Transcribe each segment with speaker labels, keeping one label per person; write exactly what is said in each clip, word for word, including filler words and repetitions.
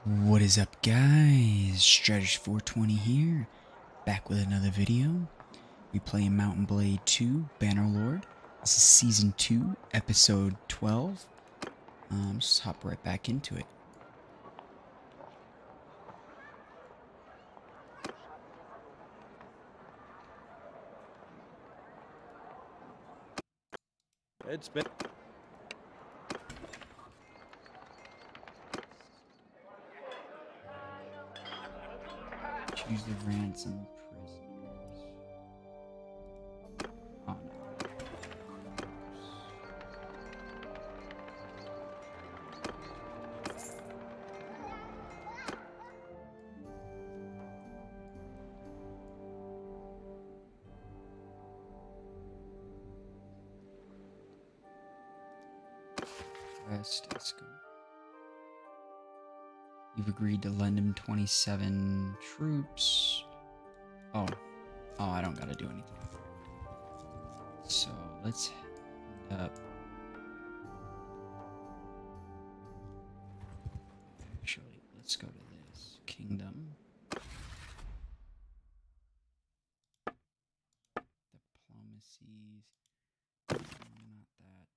Speaker 1: What is up, guys? Strategy four twenty here, back with another video. We play Mountain Blade two, Bannerlord. This is Season two, Episode twelve. Um, just hop right back into it.
Speaker 2: It's been...
Speaker 1: Choose the ransom prisoners. Oh no. Rest, let's go. You've agreed to lend him twenty-seven troops. Oh. Oh, I don't gotta do anything. So, let's end up... Actually, let's go to this. Kingdom. Diplomacies. Not that.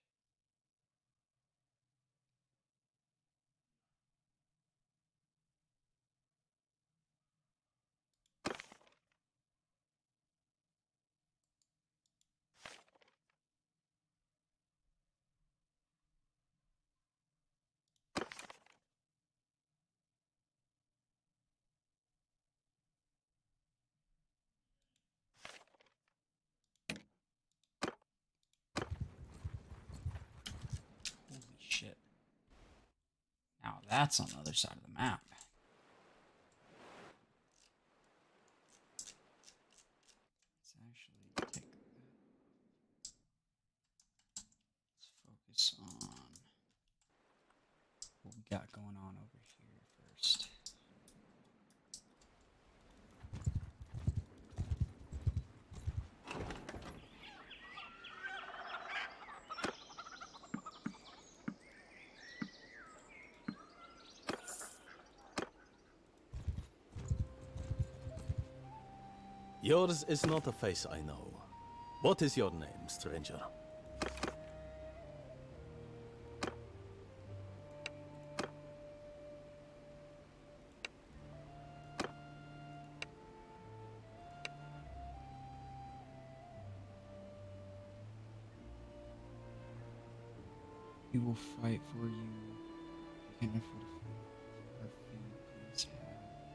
Speaker 1: Holy shit. Now that's on the other side of the map. Let's actually take that. Let's focus on what we got going on over here first.
Speaker 2: Yours is not a face I know. What is your name, stranger?
Speaker 1: We will fight for you. We can afford to fight. Our family, please have.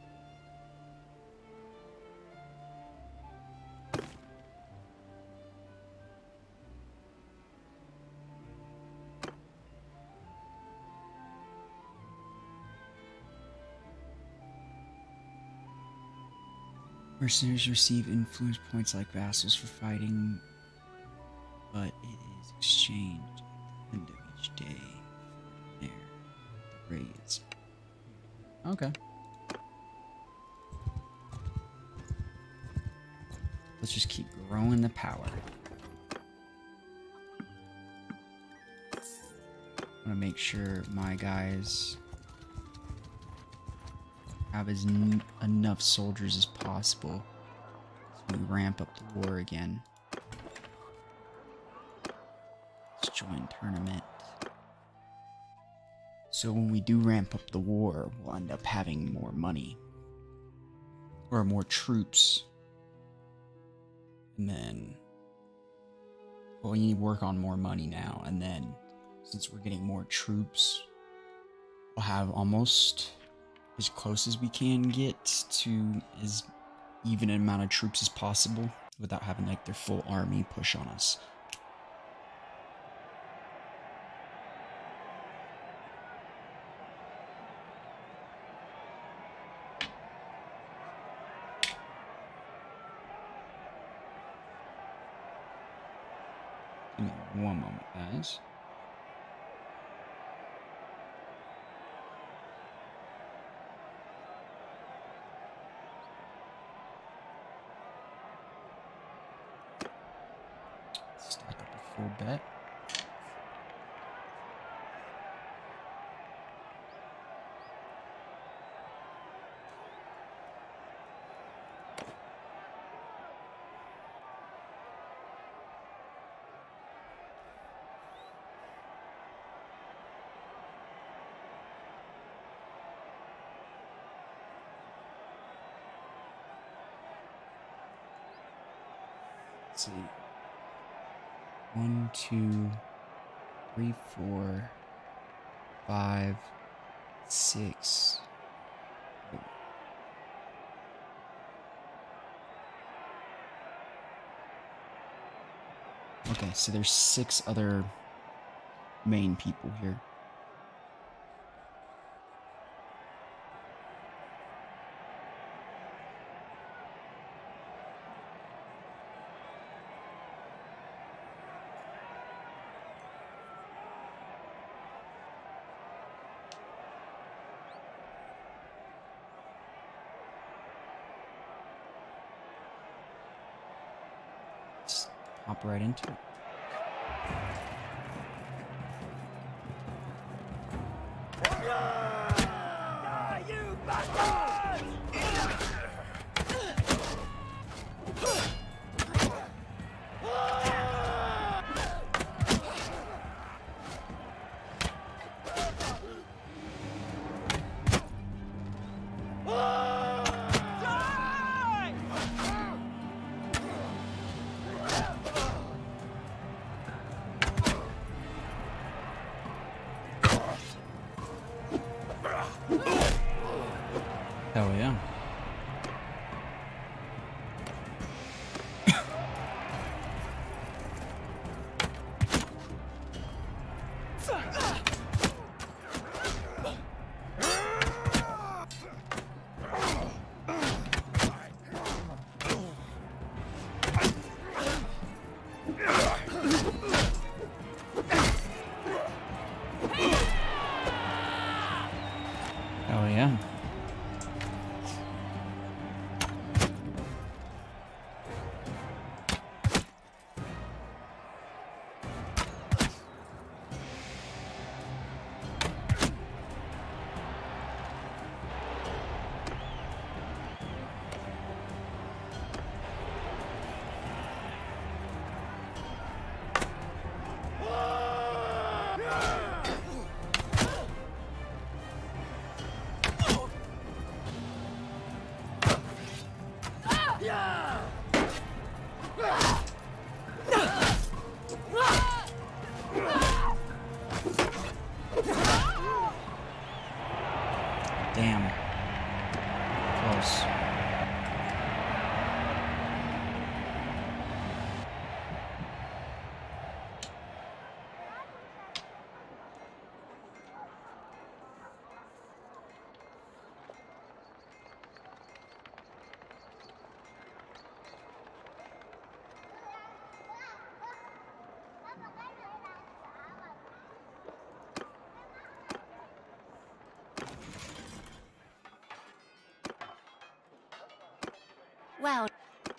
Speaker 1: Mercenaries receive influence points like vassals for fighting, but it is exchanged at the end of each day. There, the raids. Okay. Let's just keep growing the power. I want to make sure my guys have as n enough soldiers as possible as we ramp up the war again. Let's join tournament. So when we do ramp up the war, we'll end up having more money. Or more troops. And then... Well, we need to work on more money now. And then, since we're getting more troops, we'll have almost... as close as we can get to as even an amount of troops as possible without having like their full army push on us. Give me one moment, guys. Stack up a full bet. Let's see. One, two, three, four, five, six. Okay, so there's six other main people here. Just hop right into it. Hell yeah. Hell yeah. Damn. Close.
Speaker 3: Wow.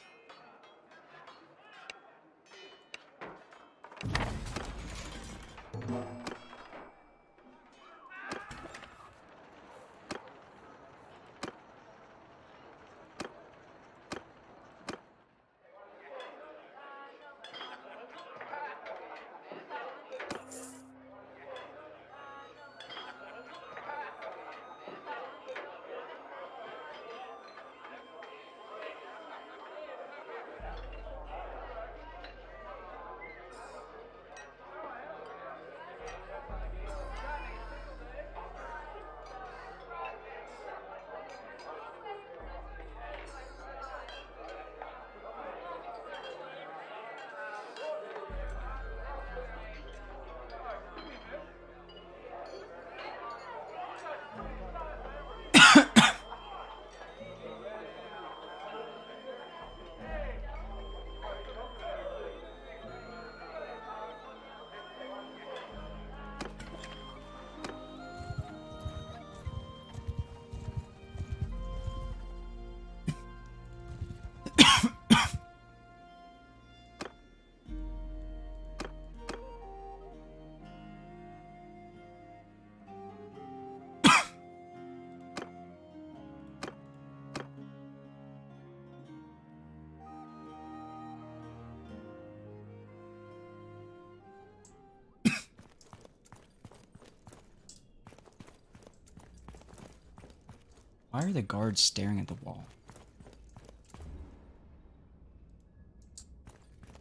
Speaker 3: Why are the guards staring at the wall?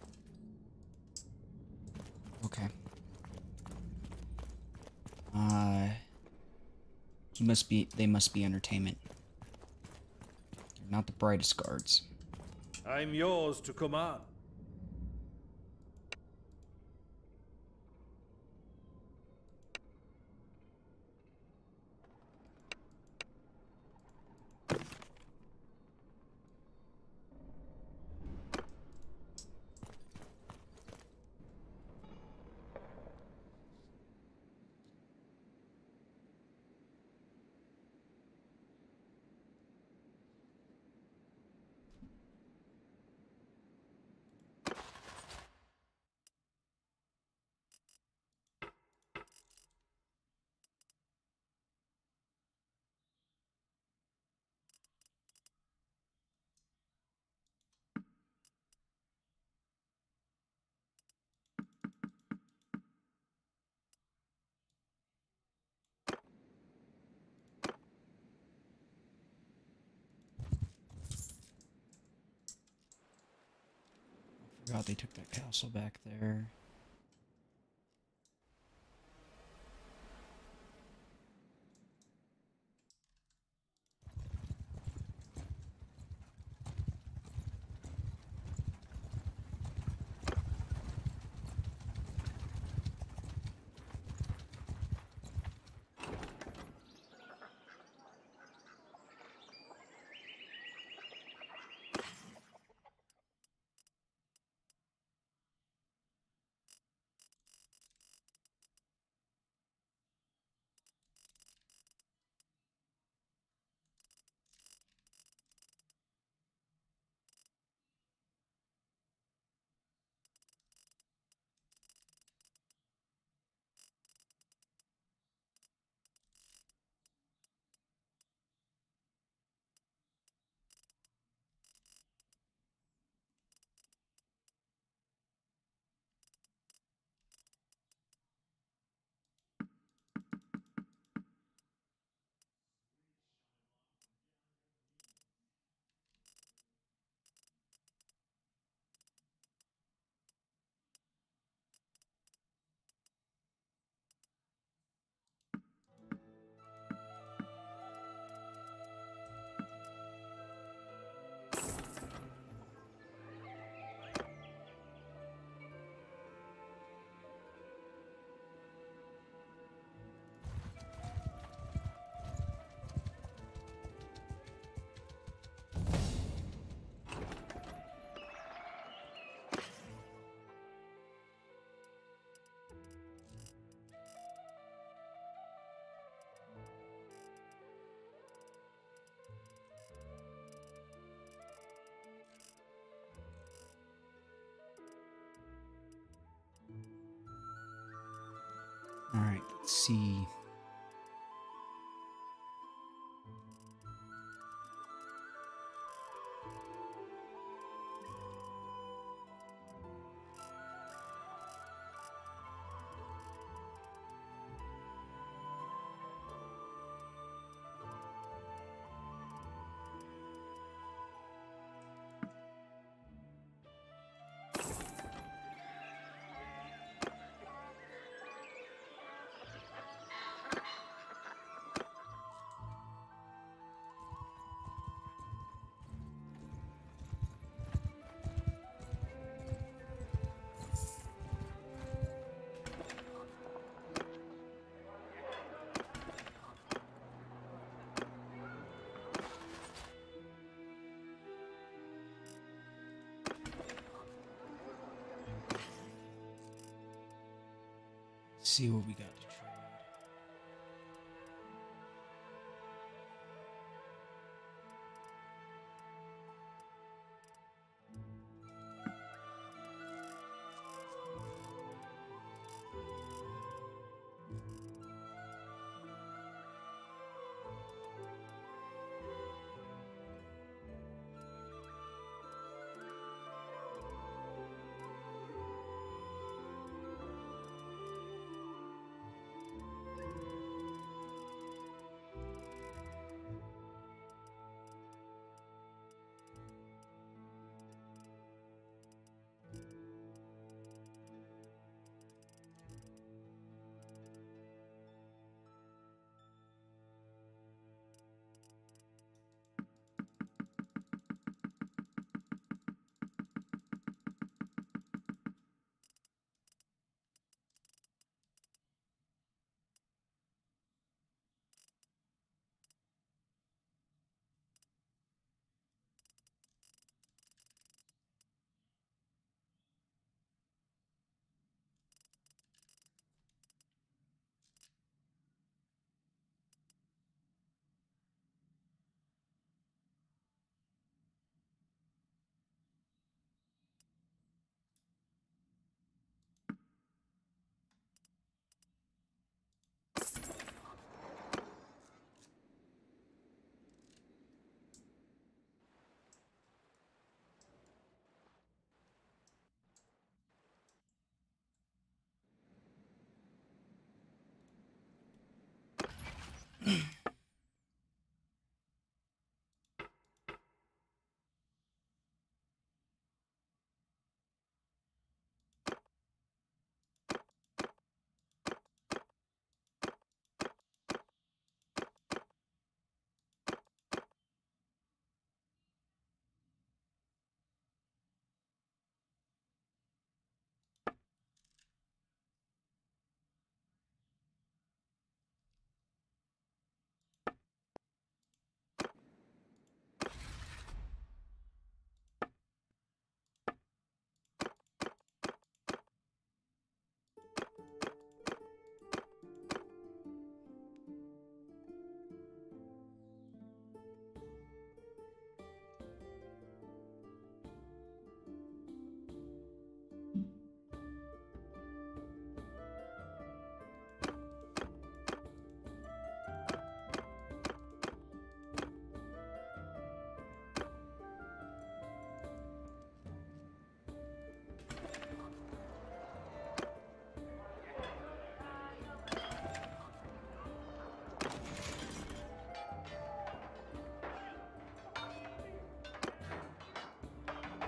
Speaker 1: Uh, he must be, they must be entertainment. They're not the brightest guards.
Speaker 4: I'm yours to command.
Speaker 1: Forgot they took that castle back there. Alright, let's see. See what we got to trade.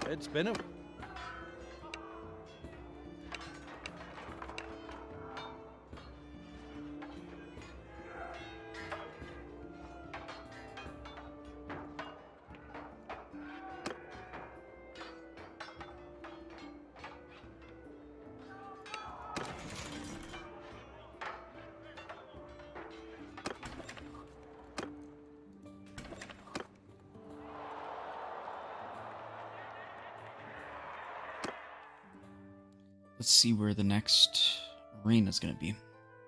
Speaker 4: It's been a...
Speaker 1: Let's see where the next arena is going to be.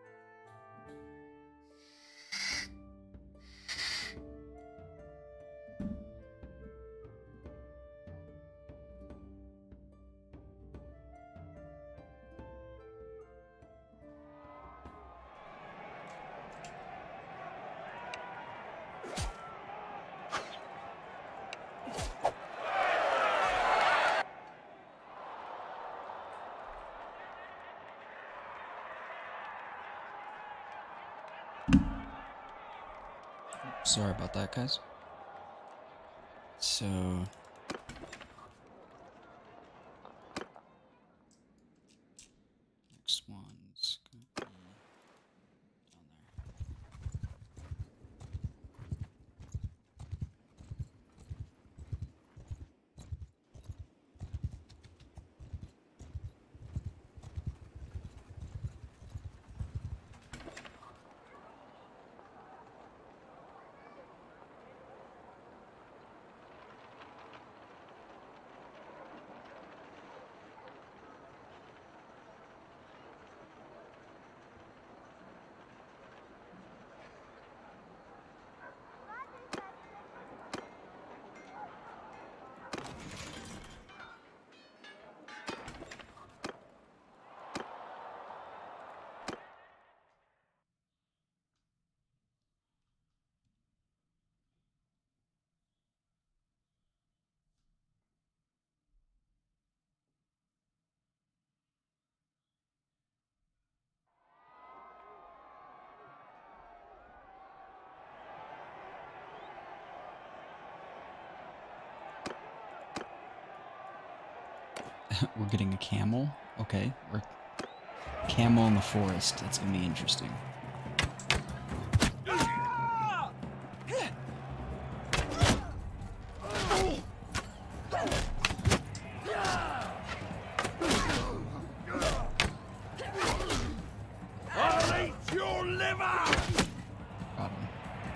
Speaker 1: Sorry about that, guys. So... next one's gonna be down there. We're getting a camel. Okay, we're camel in the forest. That's gonna be interesting.
Speaker 4: I'll eat your liver!
Speaker 1: Got him.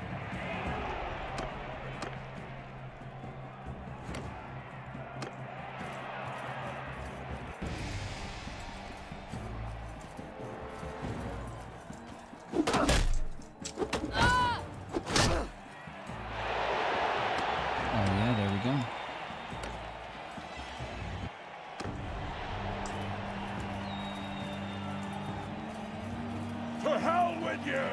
Speaker 4: To hell with you!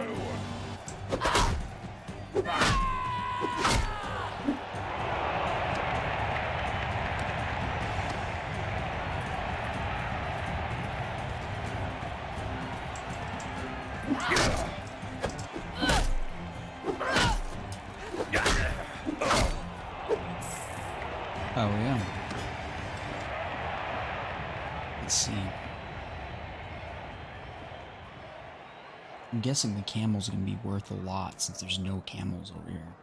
Speaker 1: Oh, yeah. Let's see. I'm guessing the camels are going to be worth a lot since there's no camels over here.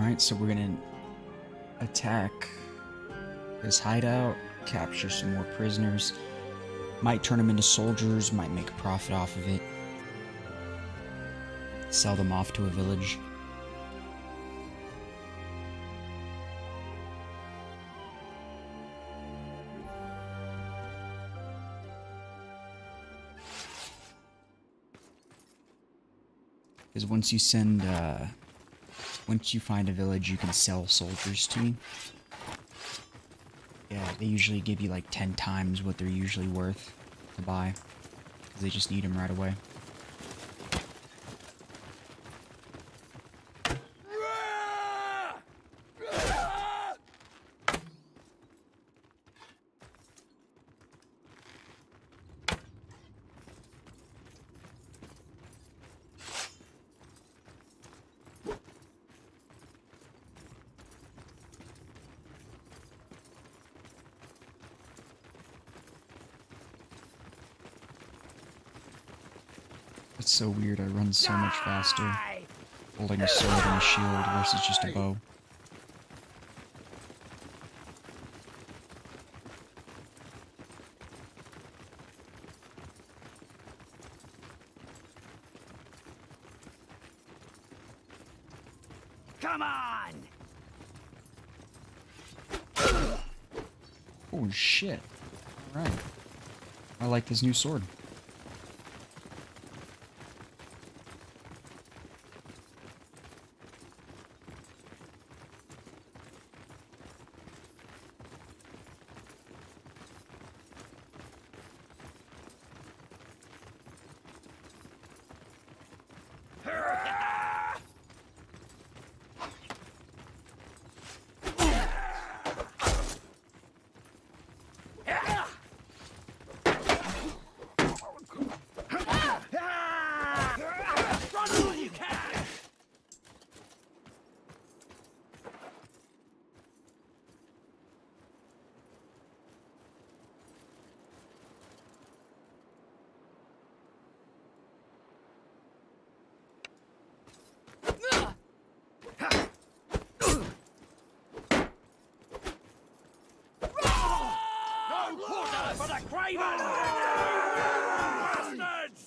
Speaker 1: Alright, so we're gonna attack this hideout, capture some more prisoners. Might turn them into soldiers, might make a profit off of it. Sell them off to a village. Because once you send, uh, once you find a village you can sell soldiers to, yeah, they usually give you like ten times what they're usually worth to buy. Because they just need them right away. It's so weird, I run so much faster holding a sword and a shield versus just a bow.
Speaker 4: Come on!
Speaker 1: Oh shit. Alright. I like this new sword.
Speaker 4: For the craven! Bastards!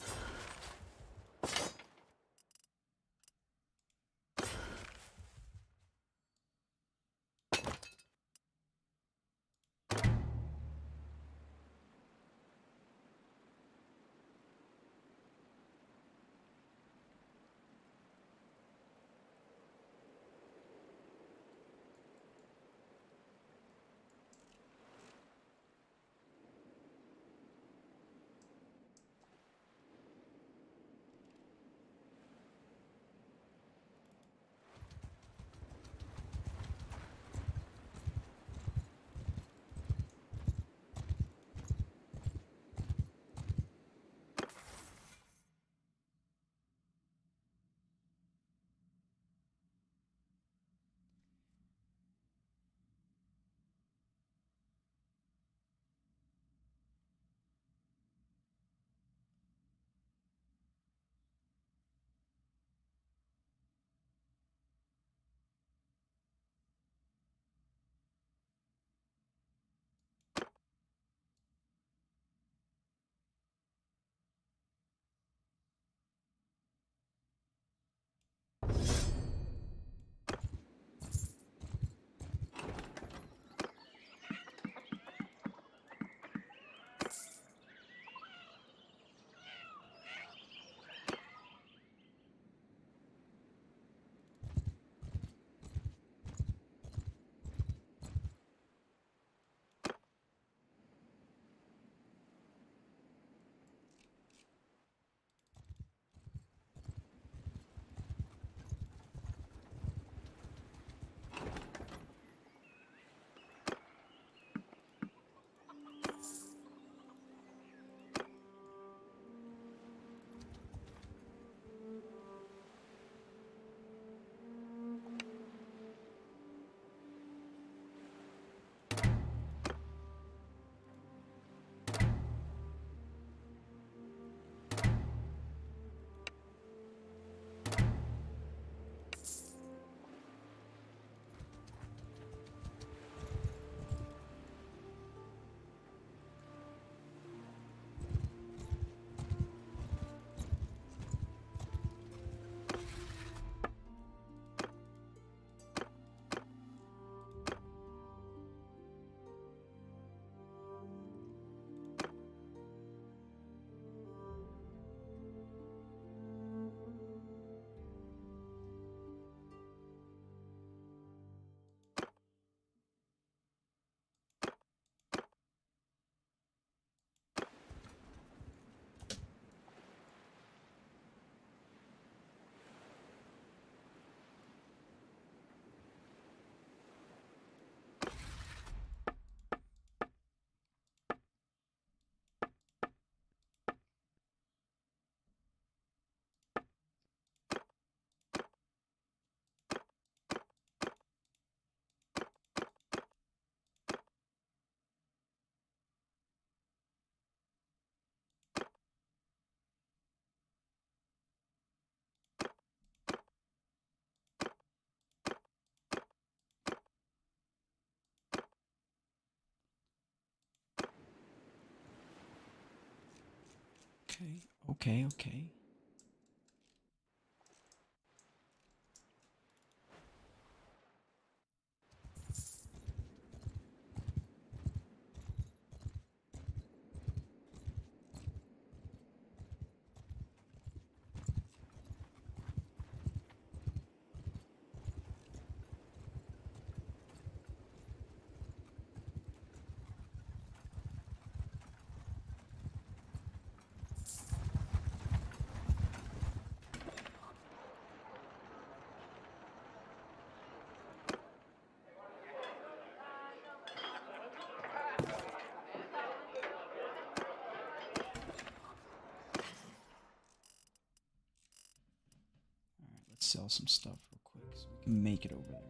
Speaker 1: Okay, okay, okay. Let's sell some stuff real quick so we can make it over there.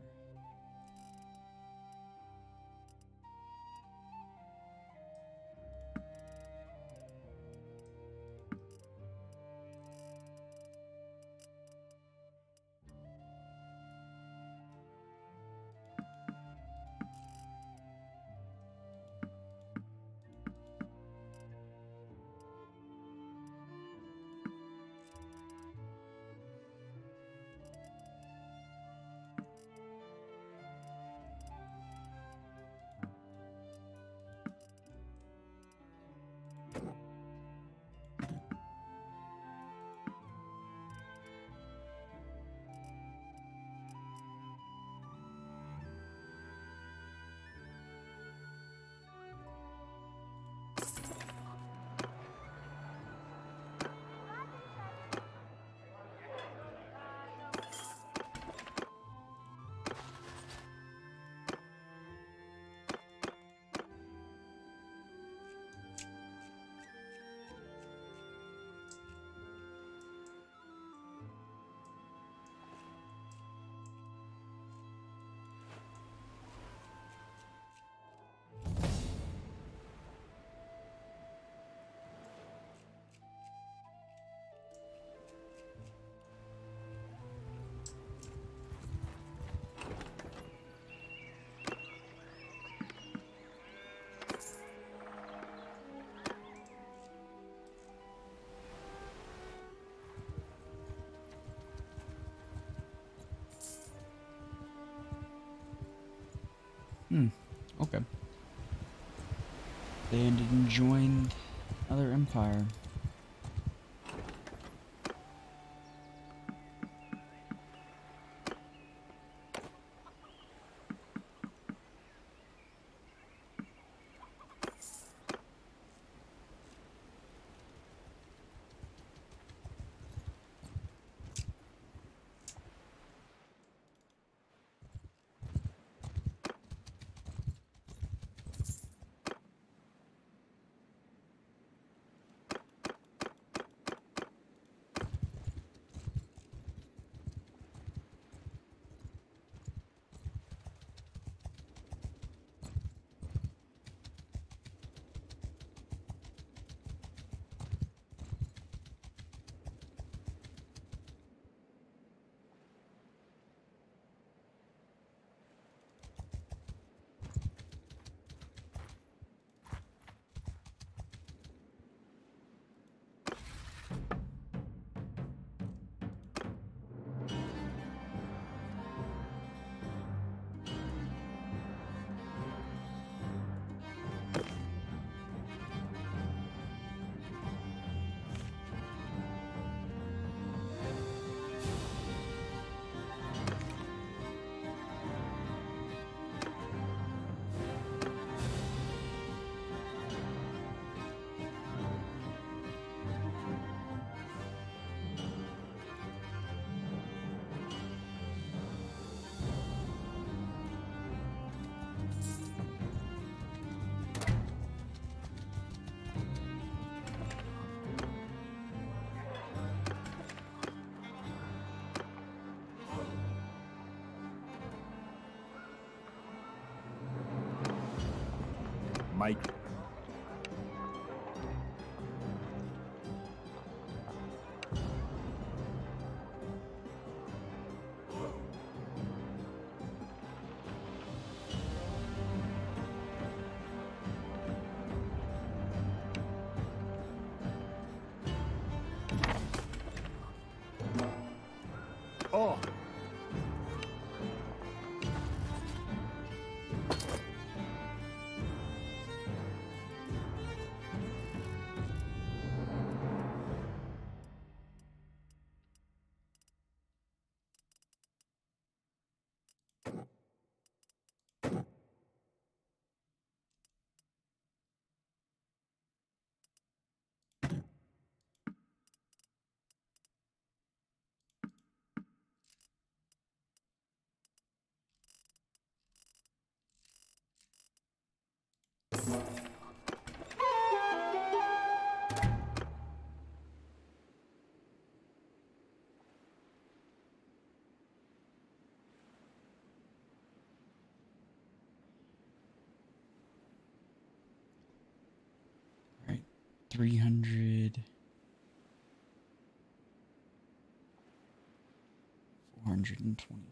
Speaker 1: Hmm, okay. They ended and joined another empire.
Speaker 5: Mike.
Speaker 2: Oh.
Speaker 1: Right, three hundred, four hundred twenty-four.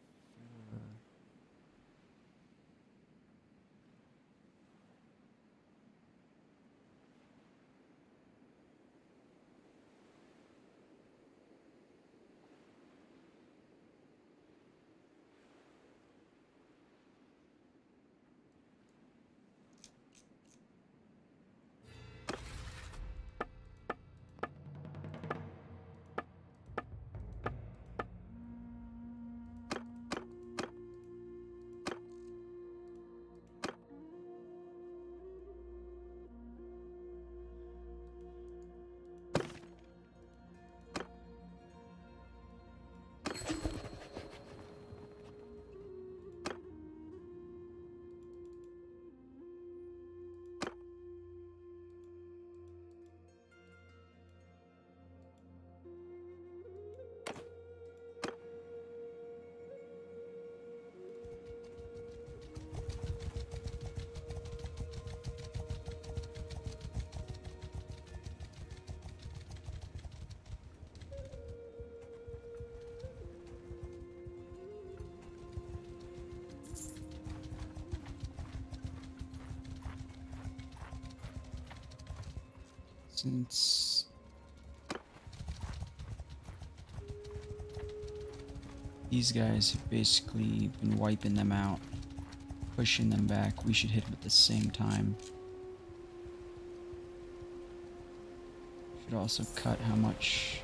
Speaker 1: Since these guys have basically been wiping them out, pushing them back, we should hit them at the same time. Should also cut how much.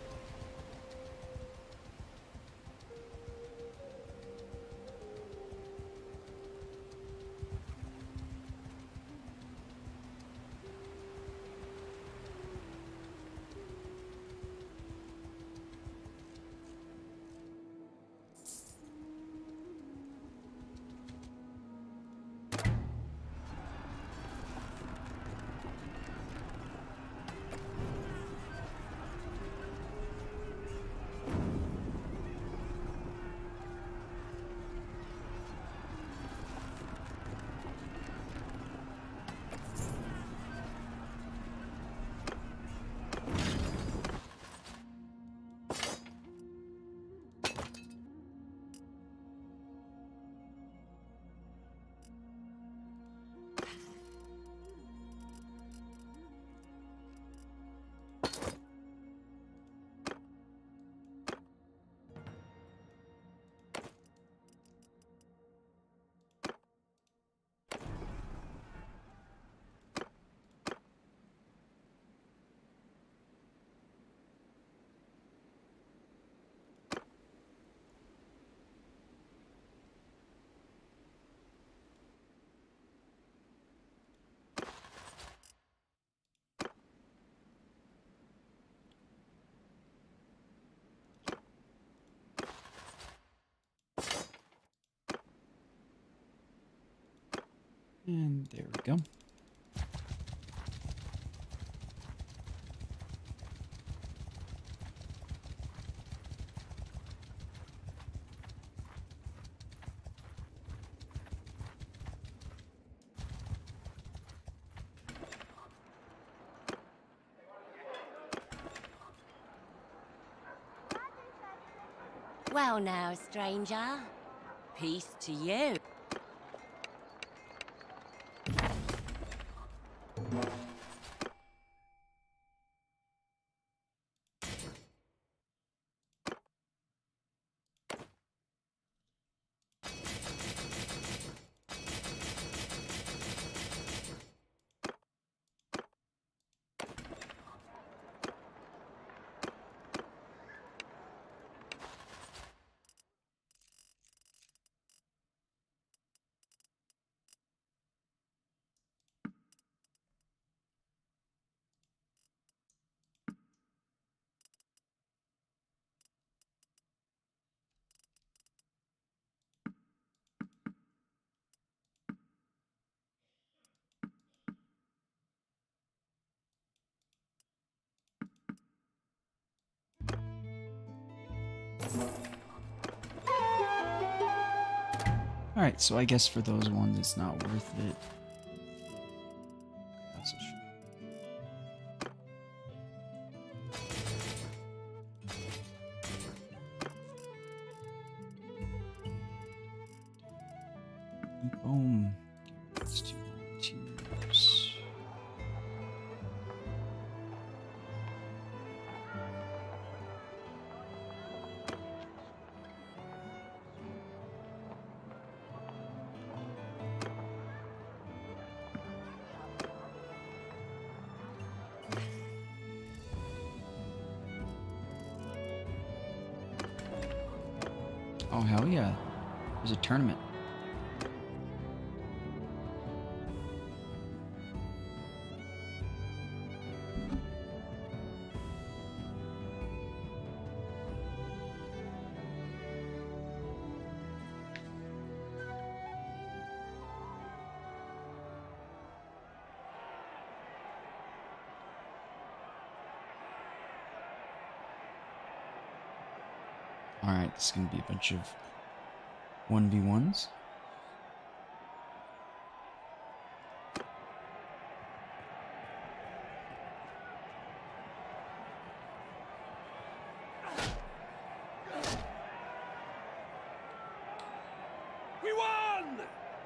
Speaker 1: And there we go.
Speaker 3: Well now, stranger. Peace to you.
Speaker 1: Alright, so I guess for those ones it's not worth it. That's a sh Boom. Let's do volunteers. Oh, hell yeah. There's a tournament. Alright, this is going to be a bunch of one v ones.
Speaker 4: We won!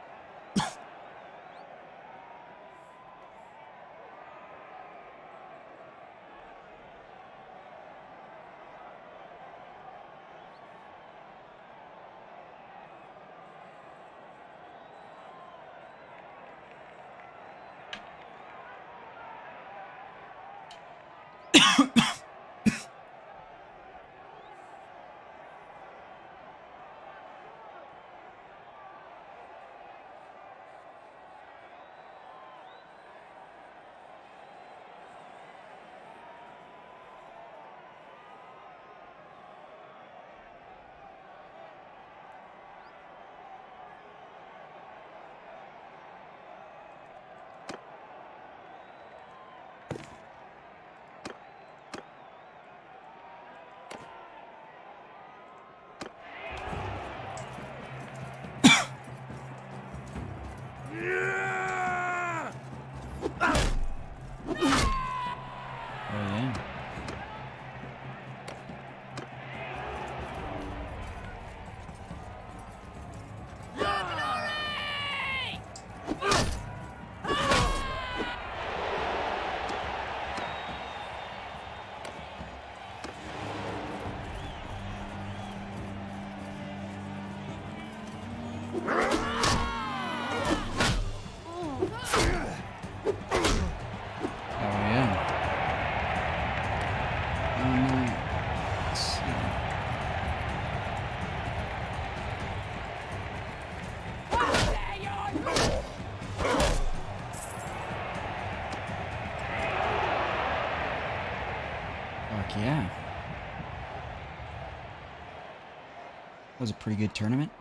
Speaker 1: Yeah. That was a pretty good tournament.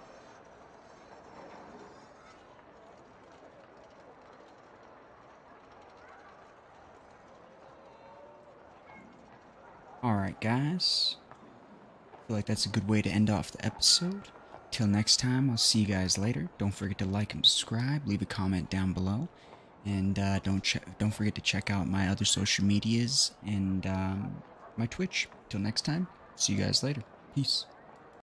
Speaker 1: Alright, guys. I feel like that's a good way to end off the episode. Till next time, I'll see you guys later. Don't forget to like and subscribe. Leave a comment down below. And uh, don't che don't forget to check out my other social medias and um, my Twitch. Till next time, see you guys later. Peace.